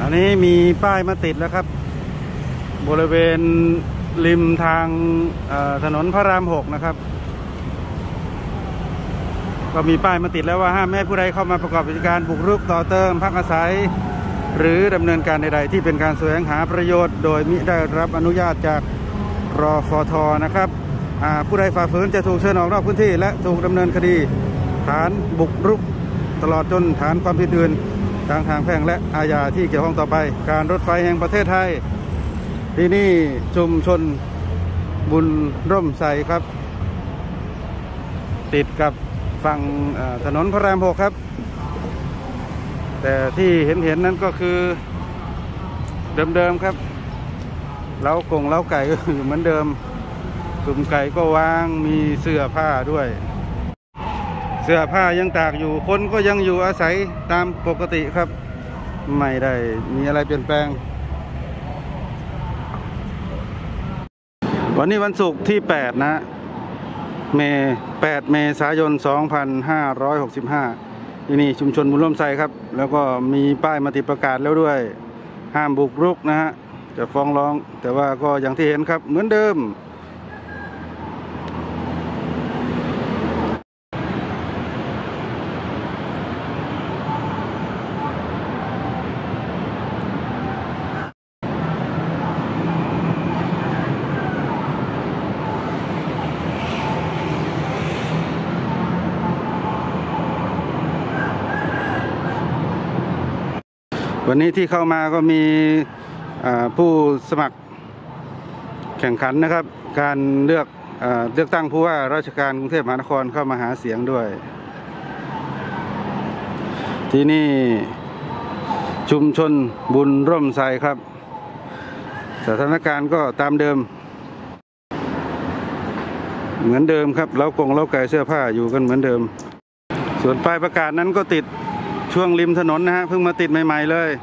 นนี้มีป้ายมาติดแล้วครับบริเวณริมทางถนนพระราม6นะครับก็มีป้ายมาติดแล้วว่าห้ามไม่ให้ผู้ใดเข้ามาประกอบกิจการบุกรุกต่อเติมพักอาศัยหรือดำเนินการใดๆที่เป็นการแสวงหาประโยชน์โดยมิได้รับอนุญาตจากรฟท.นะครับผู้ใดฝ่าฝืนจะถูกเชิญออกนอกพื้นที่และถูกดำเนินคดีฐานบุกรุกตลอดจนฐานความผิดอื่นทางแพ่งและอาญาที่เกี่ยวข้องต่อไปการรถไฟแห่งประเทศไทยที่นี่ชุมชนบุญร่มไทรครับติดกับฝั่งถนนพระราม6ครับแต่ที่เห็นนั้นก็คือเดิมๆครับเล้าไก่ก็อยู่เหมือนเดิมสุ่มไก่ก็วางมีเสื้อผ้าด้วยเสื้อผ้ายังตากอยู่คนก็ยังอยู่อาศัยตามปกติครับไม่ได้มีอะไรเปลี่ยนแปลงวันนี้วันศุกร์ที่8นะ8 เมษายน 2565ที่นี่ชุมชนบุญร่วมไทรครับแล้วก็มีป้ายมาติดประกาศแล้วด้วยห้ามบุกรุกนะฮะจะฟ้องร้องแต่ว่าก็อย่างที่เห็นครับเหมือนเดิมวันนี้ที่เข้ามาก็มีผู้สมัครแข่งขันนะครับการเลือกตั้งผู้ว่าราชการกรุงเทพมหานครเข้ามาหาเสียงด้วยที่นี่ชุมชนบุญร่มไทรครับสถานการณ์ก็ตามเดิมเหมือนเดิมครับเล้าไก่เสื้อผ้าอยู่กันเหมือนเดิมส่วนป้ายประกาศนั้นก็ติดช่วงริมถนนนะฮะเพิ่งมาติดใหม่ๆเลย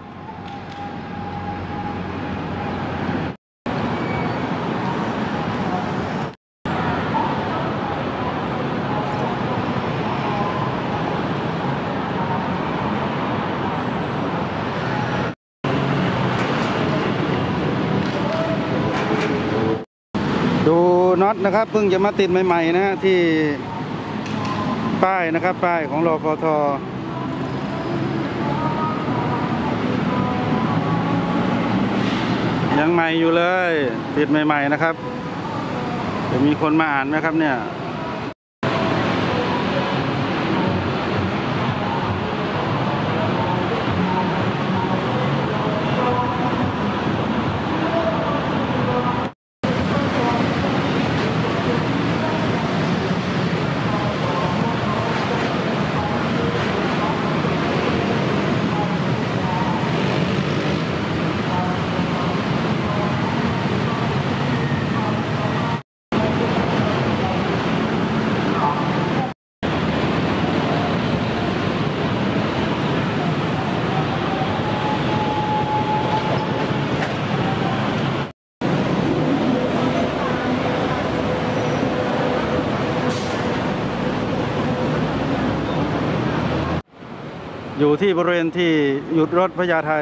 ดูน็อตนะครับเพิ่งจะมาติดใหม่ๆนะฮะที่ป้ายนะครับป้ายของรฟท.ยังใหม่อยู่เลยติดใหม่ๆนะครับจะมีคนมาอ่านไหมครับเนี่ยอยู่ที่บริเวณที่หยุดรถพญาไท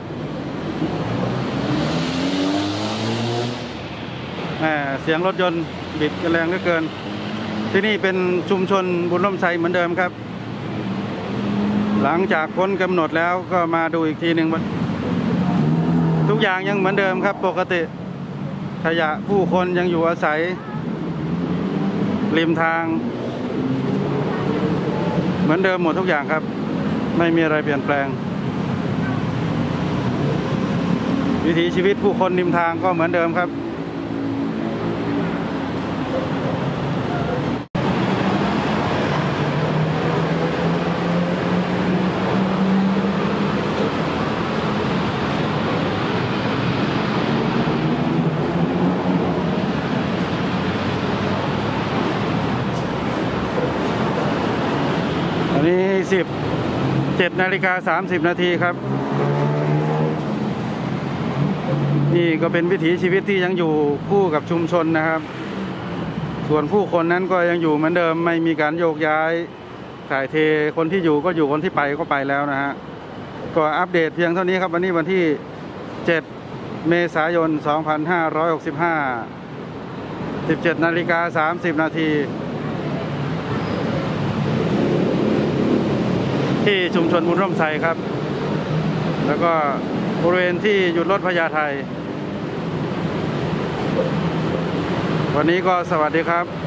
เสียงรถยนต์บิดกันแรงเหลือเกินที่นี่เป็นชุมชนบุญร่มไทรเหมือนเดิมครับหลังจากพ้นกำหนดแล้วก็มาดูอีกทีหนึ่งทุกอย่างยังเหมือนเดิมครับปกติขยะผู้คนยังอยู่อาศัยริมทางเหมือนเดิมหมดทุกอย่างครับไม่มีอะไรเปลี่ยนแปลงวิถีชีวิตผู้คนริมทางก็เหมือนเดิมครับอันนี้7:30 น.ครับนี่ก็เป็นวิถีชีวิตที่ยังอยู่คู่กับชุมชนนะครับส่วนผู้คนนั้นก็ยังอยู่เหมือนเดิมไม่มีการโยกย้ายถ่ายเทคนที่อยู่ก็อยู่คนที่ไปก็ไปแล้วนะฮะก็อัปเดตเพียงเท่านี้ครับวันนี้วันที่ 7 เมษายน 2565 17:30 นาทีที่ชุมชนบุญร่มไทรครับแล้วก็บริเวณที่หยุดรถพญาไทวันนี้ก็สวัสดีครับ